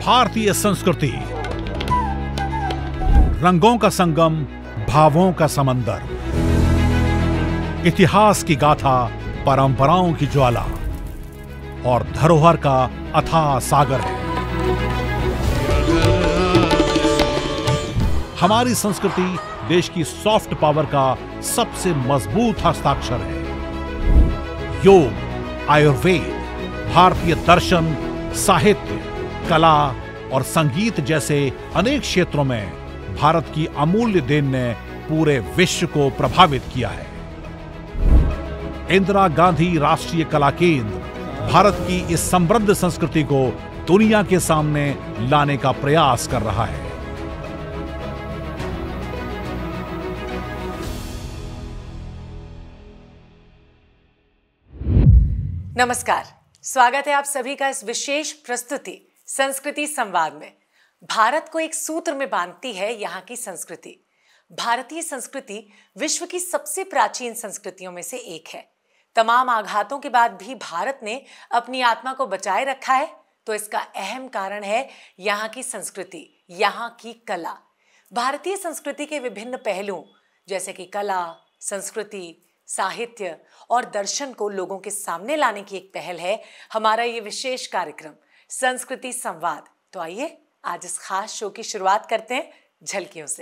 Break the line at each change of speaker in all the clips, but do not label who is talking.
भारतीय संस्कृति, रंगों का संगम, भावों का समंदर, इतिहास की गाथा, परंपराओं की ज्वाला और धरोहर का अथाह सागर है। हमारी संस्कृति देश की सॉफ्ट पावर का सबसे मजबूत हस्ताक्षर है। योग, आयुर्वेद, भारतीय दर्शन, साहित्य, कला और संगीत जैसे अनेक क्षेत्रों में भारत की अमूल्य देन ने पूरे विश्व को प्रभावित किया है। इंदिरा गांधी राष्ट्रीय कला केंद्र भारत की इस समृद्ध संस्कृति को दुनिया के सामने लाने का प्रयास कर रहा है।
नमस्कार, स्वागत है आप सभी का इस विशेष प्रस्तुति संस्कृति संवाद में। भारत को एक सूत्र में बांधती है यहाँ की संस्कृति। भारतीय संस्कृति विश्व की सबसे प्राचीन संस्कृतियों में से एक है। तमाम आघातों के बाद भी भारत ने अपनी आत्मा को बचाए रखा है, तो इसका अहम कारण है यहाँ की संस्कृति, यहाँ की कला। भारतीय संस्कृति के विभिन्न पहलुओं जैसे कि कला, संस्कृति, साहित्य और दर्शन को लोगों के सामने लाने की एक पहल है हमारा ये विशेष कार्यक्रम संस्कृति संवाद। तो आइए आज इस खास शो की शुरुआत करते हैं झलकियों से।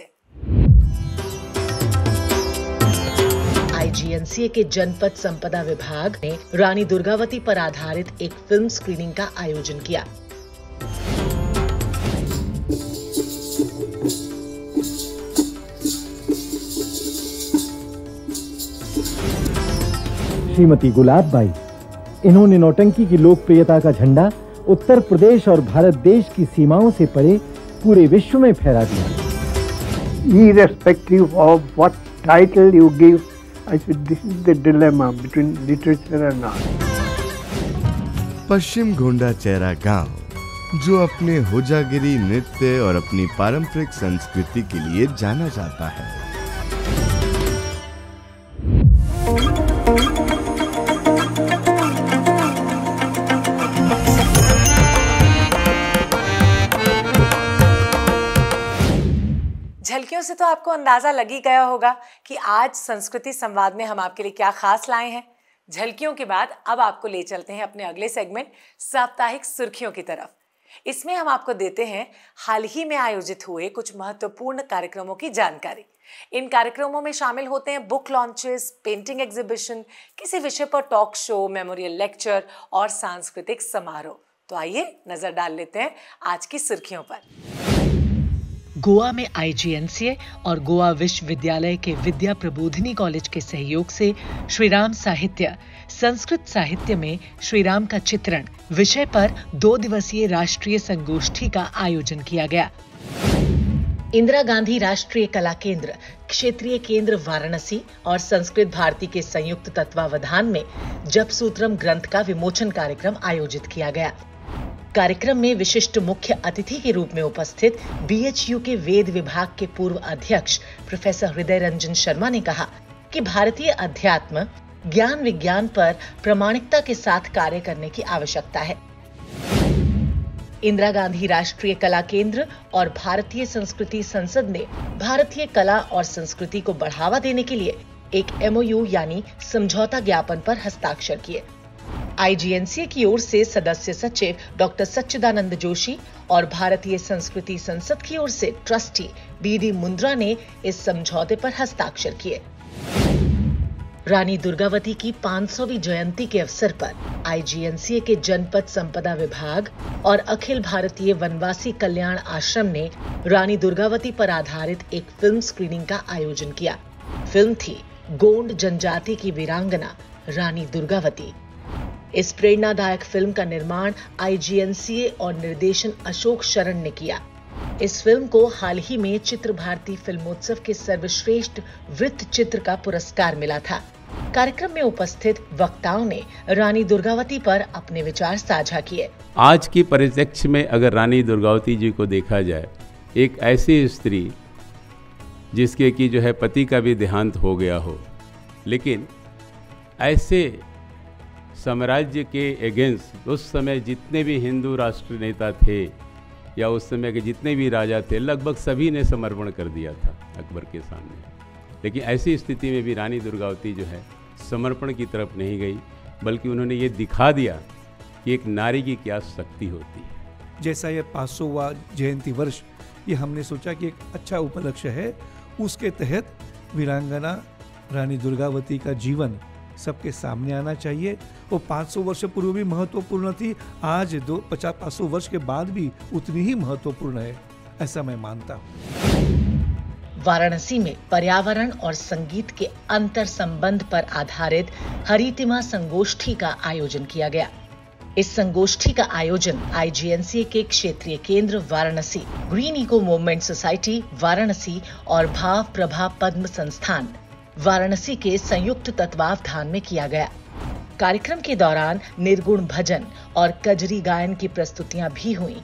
आईजीएनसीए के जनपद संपदा विभाग ने रानी दुर्गावती पर आधारित एक फिल्म स्क्रीनिंग का आयोजन किया।
श्रीमती गुलाबबाई, इन्होंने नौटंकी की लोकप्रियता का झंडा उत्तर प्रदेश और भारत देश की सीमाओं से परे पूरे विश्व में फहरा दिया।
Irrespective of what title you give, I said this is the dilemma between literature and art.
पश्चिम गोंडा चेहरा गांव, जो अपने होजागिरी नृत्य और अपनी पारंपरिक संस्कृति के लिए जाना जाता है।
झलकियों से तो आपको अंदाजा लग ही गया होगा कि आज संस्कृति संवाद में हम आपके लिए क्या खास लाए हैं। झलकियों के बाद अब आपको ले चलते हैं अपने अगले सेगमेंट साप्ताहिक सुर्खियों की तरफ। इसमें हम आपको देते हैं हाल ही में आयोजित हुए कुछ महत्वपूर्ण कार्यक्रमों की जानकारी। इन कार्यक्रमों में शामिल होते हैं बुक लॉन्चेस, पेंटिंग एग्जीबिशन, किसी विषय पर टॉक शो, मेमोरियल लेक्चर और सांस्कृतिक समारोह। तो आइए नजर डाल लेते हैं आज की सुर्खियों पर।
गोवा में आईजीएनसीए और गोवा विश्वविद्यालय के विद्या प्रबोधिनी कॉलेज के सहयोग से श्रीराम साहित्य, संस्कृत साहित्य में श्रीराम का चित्रण विषय पर 2 दिवसीय राष्ट्रीय संगोष्ठी का आयोजन किया गया। इंदिरा गांधी राष्ट्रीय कला केंद्र, क्षेत्रीय केंद्र वाराणसी और संस्कृत भारती के संयुक्त तत्वावधान में जप सूत्रम ग्रंथ का विमोचन कार्यक्रम आयोजित किया गया। कार्यक्रम में विशिष्ट मुख्य अतिथि के रूप में उपस्थित बीएचयू के वेद विभाग के पूर्व अध्यक्ष प्रोफेसर हृदय रंजन शर्मा ने कहा कि भारतीय अध्यात्म, ज्ञान विज्ञान पर प्रामाणिकता के साथ कार्य करने की आवश्यकता है। इंदिरा गांधी राष्ट्रीय कला केंद्र और भारतीय संस्कृति संसद ने भारतीय कला और संस्कृति को बढ़ावा देने के लिए एक एमओयू यानी समझौता ज्ञापन पर हस्ताक्षर किए। आईजीएनसीए की ओर से सदस्य सचिव डॉक्टर सच्चिदानंद जोशी और भारतीय संस्कृति संसद की ओर से ट्रस्टी बीडी मुंद्रा ने इस समझौते पर हस्ताक्षर किए। रानी दुर्गावती की 500वीं जयंती के अवसर पर आईजीएनसीए के जनपद संपदा विभाग और अखिल भारतीय वनवासी कल्याण आश्रम ने रानी दुर्गावती पर आधारित एक फिल्म स्क्रीनिंग का आयोजन किया। फिल्म थी गोंड जनजाति की वीरांगना रानी दुर्गावती। इस प्रेरणादायक फिल्म का निर्माण आईजीएनसीए और निर्देशन अशोक शरण ने किया। इस फिल्म को हाल ही में चित्र भारती फिल्मोत्सव के सर्वश्रेष्ठ वृत्त चित्र का पुरस्कार मिला था। कार्यक्रम में उपस्थित वक्ताओं ने रानी दुर्गावती पर अपने विचार साझा किए।
आज के परिप्रेक्ष्य में अगर रानी दुर्गावती जी को देखा जाए, एक ऐसी स्त्री जिसके कि जो है पति का भी देहांत हो गया हो, लेकिन ऐसे साम्राज्य के अगेंस्ट उस समय जितने भी हिंदू राष्ट्र नेता थे या उस समय के जितने भी राजा थे लगभग सभी ने समर्पण कर दिया था अकबर के सामने। लेकिन ऐसी स्थिति में भी रानी दुर्गावती जो है समर्पण की तरफ नहीं गई, बल्कि उन्होंने ये दिखा दिया कि एक नारी की क्या शक्ति होती है।
जैसा ये 500वां जयंती वर्ष, ये हमने सोचा कि एक अच्छा उपलक्ष्य है, उसके तहत वीरांगना रानी दुर्गावती का जीवन सबके सामने आना चाहिए। वो 500 वर्ष पूर्व भी महत्वपूर्ण थी, आज 500 वर्ष के बाद भी उतनी ही महत्वपूर्ण है, ऐसा मैं मानता हूँ।
वाराणसी में पर्यावरण और संगीत के अंतर संबंध पर आधारित हरितिमा संगोष्ठी का आयोजन किया गया। इस संगोष्ठी का आयोजन IGNCA के क्षेत्रीय केंद्र Varanasi, green eco movement society Varanasi और भाव प्रभा पद्म संस्थान वाराणसी के संयुक्त तत्वावधान में किया गया। कार्यक्रम के दौरान निर्गुण भजन और कजरी गायन की प्रस्तुतियां भी हुईं।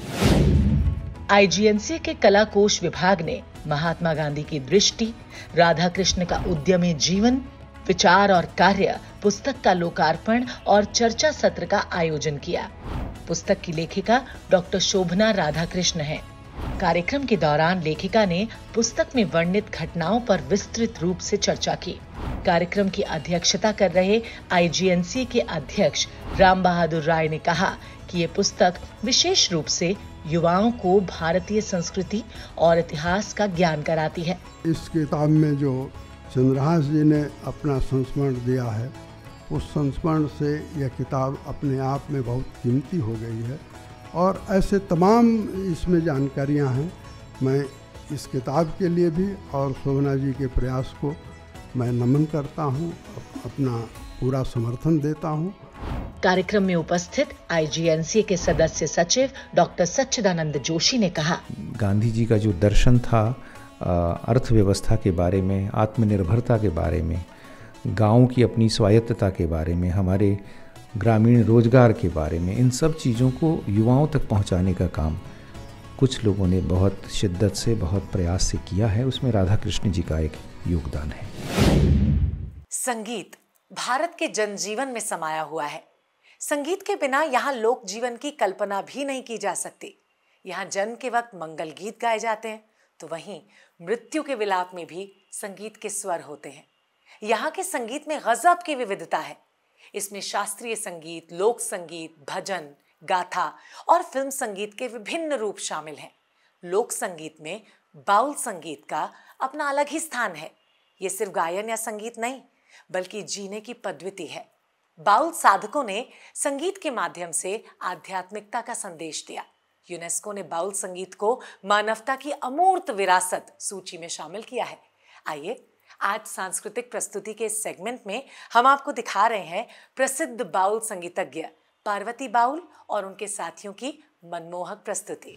IGNCA के कला कोश विभाग ने महात्मा गांधी की दृष्टि, राधा कृष्ण का उद्यमी जीवन, विचार और कार्य पुस्तक का लोकार्पण और चर्चा सत्र का आयोजन किया। पुस्तक की लेखिका डॉक्टर शोभना राधाकृष्ण हैं। कार्यक्रम के दौरान लेखिका ने पुस्तक में वर्णित घटनाओं पर विस्तृत रूप से चर्चा की। कार्यक्रम की अध्यक्षता कर रहे IGNCA के अध्यक्ष राम बहादुर राय ने कहा कि ये पुस्तक विशेष रूप से युवाओं को भारतीय संस्कृति और इतिहास का ज्ञान कराती है।
इस किताब में जो चंद्रहास जी ने अपना संस्मरण दिया है, उस संस्मरण से यह किताब अपने आप में बहुत कीमती हो गई है और ऐसे तमाम इसमें जानकारियां हैं। मैं इस किताब के लिए भी और शोभना जी के प्रयास को मैं नमन करता हूं, अपना पूरा समर्थन देता हूं।
कार्यक्रम में उपस्थित IGNCA के सदस्य सचिव डॉक्टर सच्चिदानंद जोशी ने कहा,
गांधी जी का जो दर्शन था अर्थव्यवस्था के बारे में, आत्मनिर्भरता के बारे में, गांव की अपनी स्वायत्तता के बारे में, हमारे ग्रामीण रोजगार के बारे में, इन सब चीज़ों को युवाओं तक पहुंचाने का काम कुछ लोगों ने बहुत शिद्दत से, बहुत प्रयास से किया है। उसमें राधा कृष्ण जी का एक योगदान है।
संगीत भारत के जनजीवन में समाया हुआ है। संगीत के बिना यहाँ लोक जीवन की कल्पना भी नहीं की जा सकती। यहाँ जन्म के वक्त मंगल गीत गाए जाते हैं, तो वहीं मृत्यु के विलाप में भी संगीत के स्वर होते हैं। यहाँ के संगीत में गजब की विविधता है। इसमें शास्त्रीय संगीत, लोक संगीत, भजन, गाथा और फिल्म संगीत के विभिन्न रूप शामिल हैं। लोक संगीत में बाउल संगीत का अपना अलग ही स्थान है। ये सिर्फ गायन या संगीत नहीं, बल्कि जीने की पद्धति है। बाउल साधकों ने संगीत के माध्यम से आध्यात्मिकता का संदेश दिया। यूनेस्को ने बाउल संगीत को मानवता की अमूर्त विरासत सूची में शामिल किया है। आइए आज सांस्कृतिक प्रस्तुति के इस सेगमेंट में हम आपको दिखा रहे हैं प्रसिद्ध बाउल संगीतज्ञ पार्वती बाउल और उनके साथियों की मनमोहक प्रस्तुति।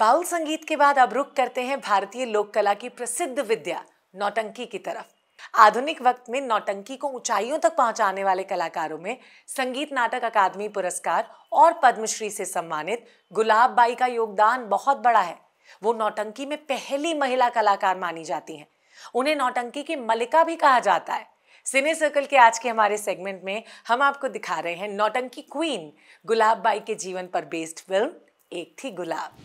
बाउल संगीत के बाद अब रुख करते हैं भारतीय लोक कला की प्रसिद्ध विद्या नौटंकी की तरफ। आधुनिक वक्त में नौटंकी को ऊंचाइयों तक पहुंचाने वाले कलाकारों में संगीत नाटक अकादमी पुरस्कार और पद्मश्री से सम्मानित गुलाब बाई का योगदान बहुत बड़ा है। वो नौटंकी में पहली महिला कलाकार मानी जाती हैं। उन्हें नौटंकी की मलिका भी कहा जाता है। सिने सर्कल के आज के हमारे सेगमेंट में हम आपको दिखा रहे हैं नौटंकी क्वीन गुलाब बाई के जीवन पर बेस्ड फिल्म एक थी गुलाब।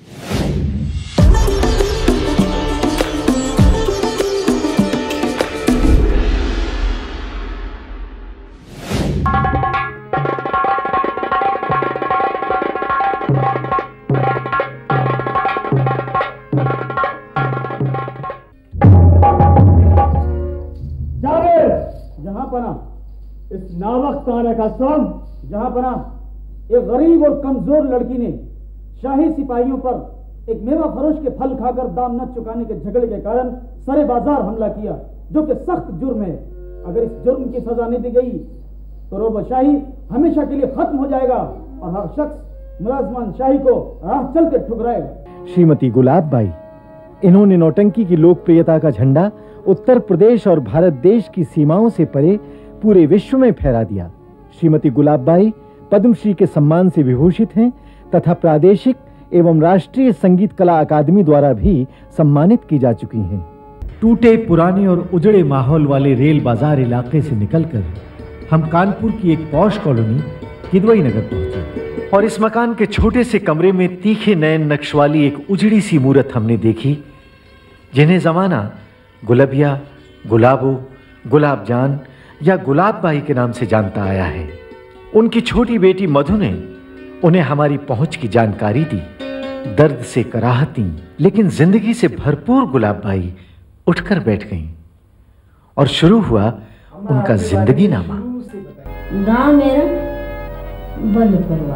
जहाँ पना इस नावख्ताना का सॉन्ग, जहाँ पना एक गरीब और कमजोर लड़की ने शाही सिपाहियों पर एक मेवा फरोश के फल खाकर दाम न चुकाने के झगड़े के कारण सरे बाजार हमला किया, जो कि सख्त जुर्म है। अगर इस जुर्म की सजा नहीं दी गई तो रोबशाही हमेशा के लिए खत्म हो जाएगा और हर शख्स मुलाजमान शाही को राह चलते ठुकराएगा।
श्रीमती गुलाब बाई, इन्होंने नौटंकी की लोकप्रियता का झंडा उत्तर प्रदेश और भारत देश की सीमाओं से परे पूरे विश्व में फहरा दिया। श्रीमती गुलाब बाई पद्मश्री के सम्मान से विभूषित हैं तथा प्रादेशिक एवं राष्ट्रीय संगीत कला अकादमी द्वारा भी सम्मानित की जा चुकी हैं। टूटे पुराने और उजड़े माहौल वाले रेल बाजार इलाके से निकलकर हम कानपुर की एक पॉश कॉलोनी किदवई नगर पहुंचे और इस मकान के छोटे से कमरे में तीखे नयन नक्श वाली एक उजड़ी सी मूरत हमने देखी, जिन्हें जमाना गुलबिया, गुलाबो, गुलाब जान या गुलाब बाई के नाम से जानता आया है। उनकी छोटी बेटी मधु ने उन्हें हमारी पहुंच की जानकारी दी। दर्द से कराहती लेकिन जिंदगी से भरपूर गुलाब बाई उठकर बैठ गईं और शुरू हुआ उनका जिंदगी नामा।
गांव मेरा बलपुरवा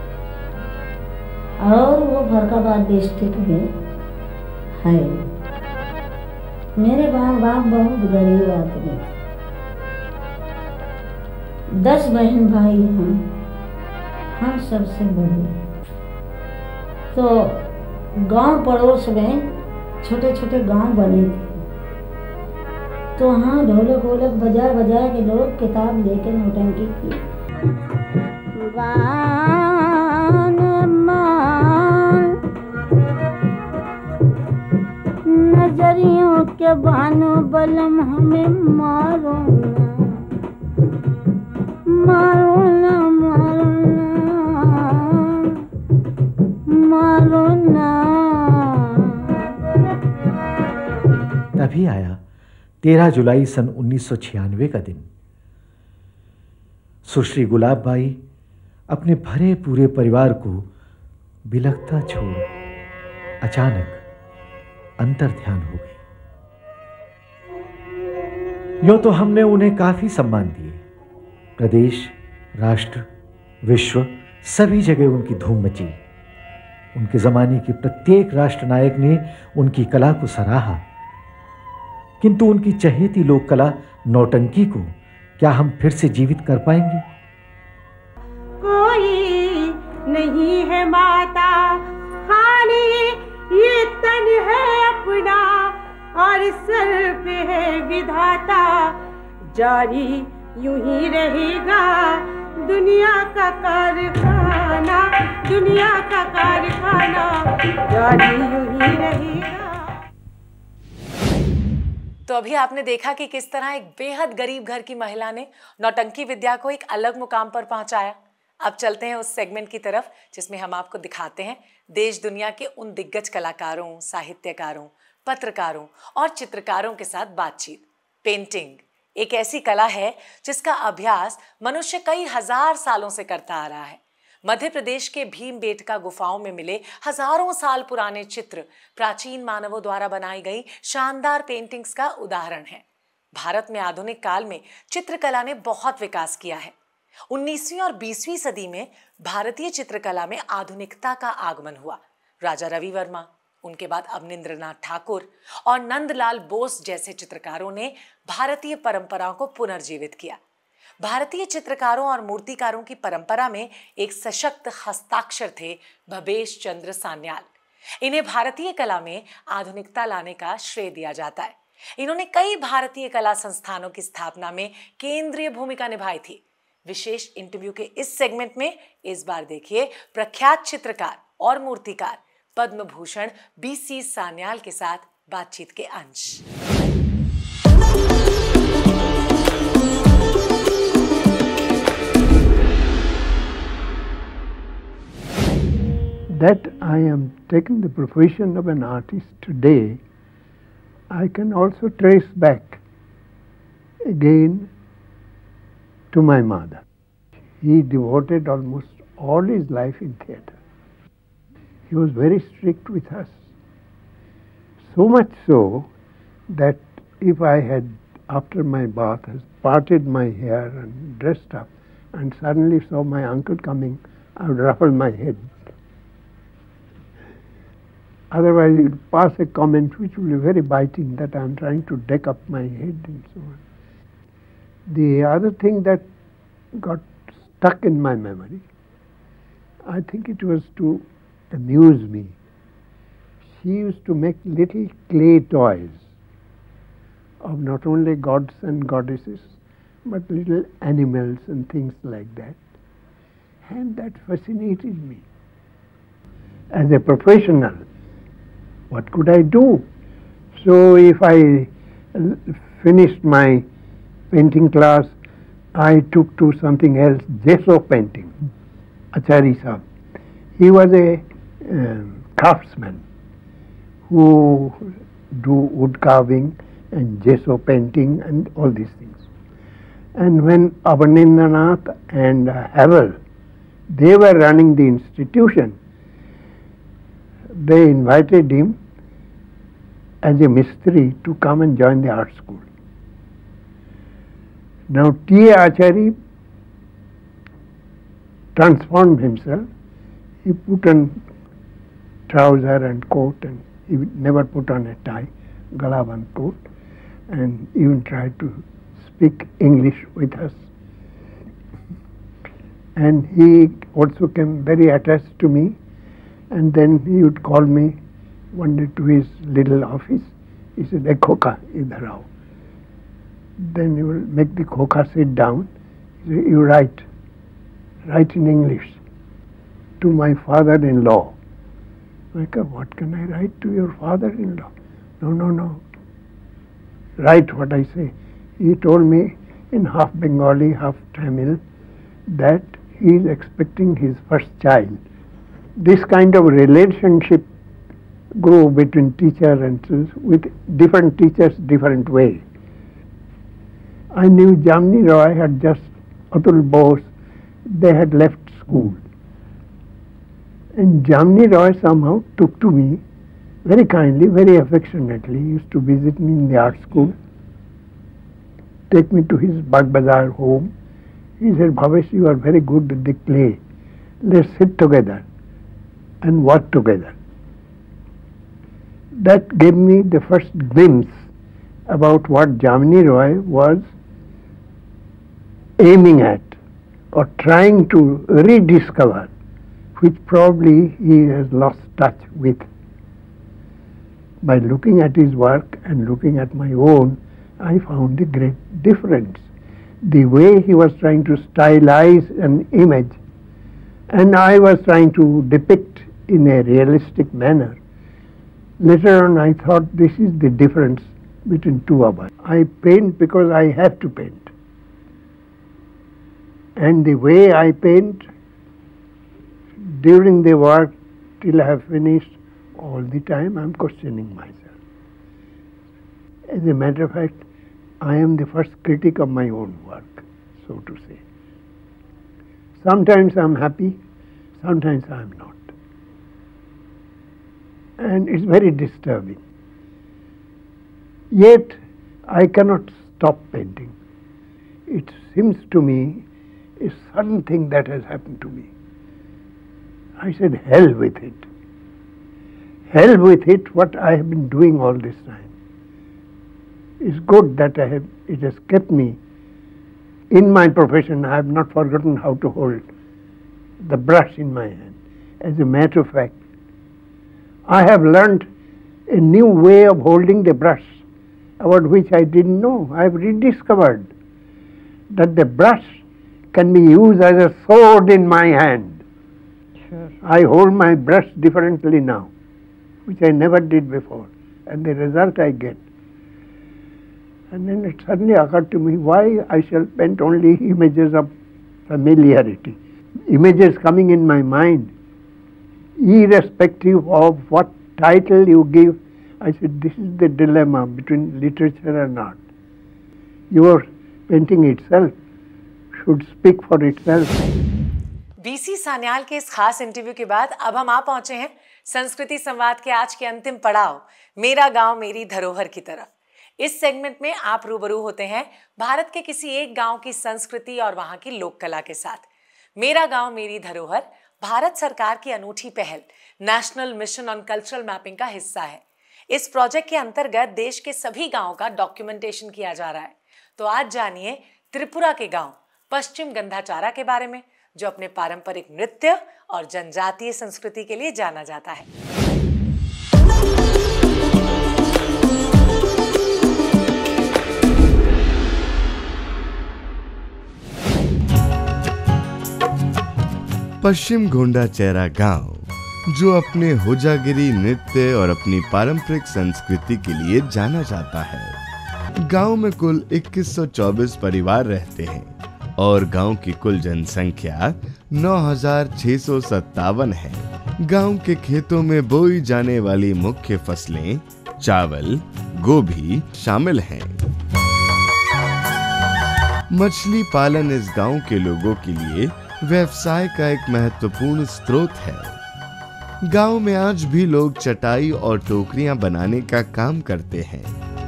और वो फरकाबाद डिस्ट्रिक्ट में है। मेरे माँ बाप बहुत गरीब आदमी थे। 10 बहन भाई हैं, हम सबसे बड़े। तो गांव पड़ोस में छोटे छोटे गांव बने थे, तो हाँ ढोलक वोलक बजा बजा के लोग किताब लेके नौटंकी की। नजरियों के बानो बलम हमें मारो ना, मारो ना, मारो ना, मारो ना।
तभी आया 13 जुलाई सन 1996 का दिन। सुश्री गुलाब बाई अपने भरे पूरे परिवार को बिलखता छोड़ अचानक अंतर ध्यान हो गई। यूं तो हमने उन्हें काफी सम्मान दिए। प्रदेश, राष्ट्र, विश्व सभी जगह उनकी धूम मची। उनके जमाने के प्रत्येक राष्ट्र नायक ने उनकी कला को सराहा, किंतु उनकी चहेती लोक कला नौटंकी को क्या हम फिर से जीवित कर पाएंगे?
कोई नहीं है माता, खाली ये तन है अपना और सर पे है विधाता। जारी यूं ही रहेगा दुनिया का कारखाना, दुनिया का कारखाना जारी यूं ही रहेगा।
तो अभी आपने देखा कि किस तरह एक बेहद गरीब घर की महिला ने नौटंकी विद्या को एक अलग मुकाम पर पहुंचाया। अब चलते हैं उस सेगमेंट की तरफ जिसमें हम आपको दिखाते हैं देश दुनिया के उन दिग्गज कलाकारों, साहित्यकारों, पत्रकारों और चित्रकारों के साथ बातचीत। पेंटिंग एक ऐसी कला है जिसका अभ्यास मनुष्य कई हजार सालों से करता आ रहा है। मध्य प्रदेश के भीमबेटका गुफाओं में मिले हजारों साल पुराने चित्र प्राचीन मानवों द्वारा बनाई गई शानदार पेंटिंग्स का उदाहरण है। भारत में आधुनिक काल में चित्रकला ने बहुत विकास किया है। 19वीं और 20वीं सदी में भारतीय चित्रकला में आधुनिकता का आगमन हुआ। राजा रवि वर्मा, उनके बाद अवनिंद्रनाथ ठाकुर और नंदलाल बोस जैसे चित्रकारों ने भारतीय परंपराओं को पुनर्जीवित किया। भारतीय चित्रकारों और मूर्तिकारों की परंपरा में एक सशक्त हस्ताक्षर थे भवेश चंद्र सान्याल। इन्हें भारतीय कला में आधुनिकता लाने का श्रेय दिया जाता है। इन्होंने कई भारतीय कला संस्थानों की स्थापना में केंद्रीय भूमिका निभाई थी। विशेष इंटरव्यू के इस सेगमेंट में इस बार देखिए प्रख्यात चित्रकार और मूर्तिकार पद्म भूषण बीसी सान्याल के साथ बातचीत के अंश।
That I am taking the profession of an artist today, I can also trace back again to my mother. He devoted almost all his life in theatre. He was very strict with us. So much so that if I had, after my bath, has parted my hair and dressed up and suddenly saw my uncle coming, I would ruffle my head. Otherwise, he would pass a comment which will be very biting that I am trying to deck up my head and so on. The other thing that got stuck in my memory, I think it was to amuse me. She used to make little clay toys of not only gods and goddesses, but little animals and things like that. And that fascinated me. As a professional, what could I do? So if I finished my painting class, I took to something else, gesso painting. Achari Sahab. He was a craftsman who do wood carving and gesso painting and all these things. And when Abanindranath and Havel, they were running the institution, they invited him as a mistri to come and join the art school. Now T.A. Achari transformed himself. He put on trouser and coat, and he never put on a tie, galaband coat, and even tried to speak English with us. And he also came very attached to me. And then he would call me one day to his little office. He said, "Hey, Khoka, idhar aao." Then he will make the Khoka sit down. He said, "You write in English to my father-in-law." I said, "What can I write to your father-in-law?" No. Write what I say. He told me in half Bengali, half Tamil that he is expecting his first child. This kind of relationship grew between teacher and students, with different teachers, different way. I knew Jamni Roy had just, Atul Bose, they had left school. And Jamni Roy somehow took to me very kindly, very affectionately. He used to visit me in the art school, take me to his Bagh Bazaar home. He said, "Bhavesh, you are very good with the clay. Let's sit together and work together." That gave me the first glimpse about what Jamni Roy was aiming at or trying to rediscover, which probably he has lost touch with. By looking at his work and looking at my own, I found a great difference. The way he was trying to stylize an image and I was trying to depict in a realistic manner. Later on I thought this is the difference between two of us. I paint because I have to paint. And the way I paint during the work till I have finished, all the time I am questioning myself. As a matter of fact, I am the first critic of my own work, so to say. Sometimes I am happy, sometimes I am not. And it's very disturbing. Yet I cannot stop painting. It seems to me a sudden thing that has happened to me. I said, hell with it. Hell with it, what I have been doing all this time. It's good that it has kept me in my profession. I have not forgotten how to hold the brush in my hand. As a matter of fact, I have learned a new way of holding the brush, about which I didn't know. I have rediscovered that the brush can be used as a sword in my hand.
Sure.
I hold my brush differently now, which I never did before, and the result I get. And then it suddenly occurred to me why I shall paint only images of familiarity, images coming in my mind, irrespective of what title you give. I said, this is the dilemma between literature and art. Your painting itself should speak for itself.
BC Sanyal के इस खास interview के बाद अब हम आ पहुंचे हैं संस्कृति संवाद के आज के अंतिम पड़ाव, मेरा गांव मेरी धरोहर की तरफ। इस सेगमेंट में आप रूबरू होते हैं भारत के किसी एक गांव की संस्कृति और वहां की लोक कला के साथ। मेरा गांव मेरी धरोहर भारत सरकार की अनूठी पहल national mission on cultural mapping का हिस्सा है। इस प्रोजेक्ट के अंतर्गत देश के सभी गांवों का डॉक्यूमेंटेशन किया जा रहा है। तो आज जानिए त्रिपुरा के गांव पश्चिम गंधाचारा के बारे में, जो अपने पारंपरिक नृत्य और जनजातीय संस्कृति के लिए जाना जाता है।
पश्चिम घोंडाचेरा गांव, जो अपने होजागिरी नृत्य और अपनी पारंपरिक संस्कृति के लिए जाना जाता है। गांव में कुल 2124 परिवार रहते हैं और गांव की कुल जनसंख्या 9657 है। गांव के खेतों में बोई जाने वाली मुख्य फसलें चावल, गोभी शामिल हैं। मछली पालन इस गांव के लोगों के लिए व्यवसाय का एक महत्वपूर्ण स्रोत है। गांव में आज भी लोग चटाई और टोकरियां बनाने का काम करते हैं।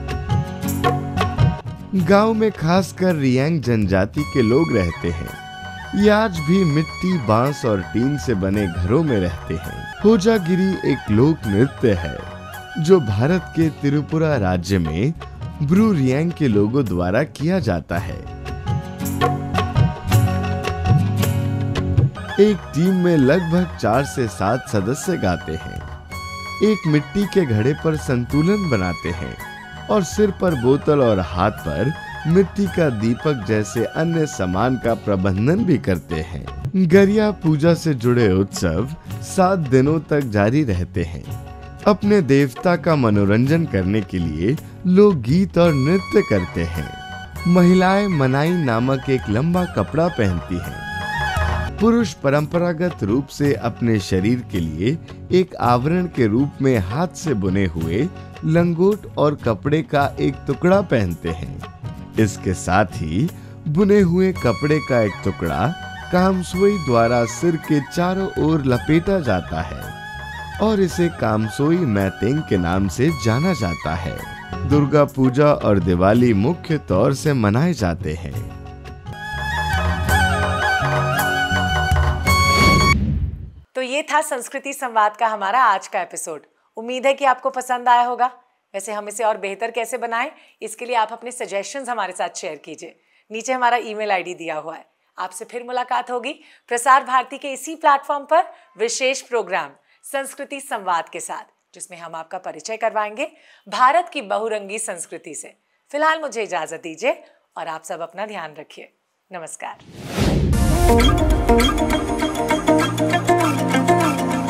गांव में खासकर रियांग जनजाति के लोग रहते हैं। ये आज भी मिट्टी, बांस और टीन से बने घरों में रहते हैं। होजागिरी एक लोक नृत्य है जो भारत के त्रिपुरा राज्य में ब्रू रियांग के लोगों द्वारा किया जाता है। एक टीम में लगभग 4 से 7 सदस्य गाते हैं। एक मिट्टी के घड़े पर संतुलन बनाते हैं और सिर पर बोतल और हाथ पर मिट्टी का दीपक जैसे अन्य सामान का प्रबंधन भी करते हैं। गरिया पूजा से जुड़े उत्सव 7 दिनों तक जारी रहते हैं। अपने देवता का मनोरंजन करने के लिए लोग गीत और नृत्य करते हैं। महिलाएं मनाई नामक एक लंबा कपड़ा पहनती हैं। पुरुष परंपरागत रूप से अपने शरीर के लिए एक आवरण के रूप में हाथ से बुने हुए लंगोट और कपड़े का एक टुकड़ा पहनते हैं। इसके साथ ही बुने हुए कपड़े का एक टुकड़ा कामसोई द्वारा सिर के चारों ओर लपेटा जाता है और इसे कामसोई मैतेंग के नाम से जाना जाता है। दुर्गा पूजा और दिवाली मुख्य तौर से मनाए जाते हैं।
तो ये था संस्कृति संवाद का हमारा आज का एपिसोड। उम्मीद है कि आपको पसंद आया होगा। वैसे हम इसे और बेहतर कैसे बनाएं, इसके लिए आप अपने सजेशंस हमारे साथ शेयर कीजिए। नीचे हमारा ईमेल आईडी दिया हुआ है। आपसे फिर मुलाकात होगी प्रसार भारती के इसी प्लेटफॉर्म पर विशेष प्रोग्राम संस्कृति संवाद के साथ, जिसमें हम आपका परिचय करवाएंगे भारत की बहुरंगी संस्कृति से। फिलहाल मुझे इजाजत दीजिए और आप सब अपना ध्यान रखिए। नमस्कार।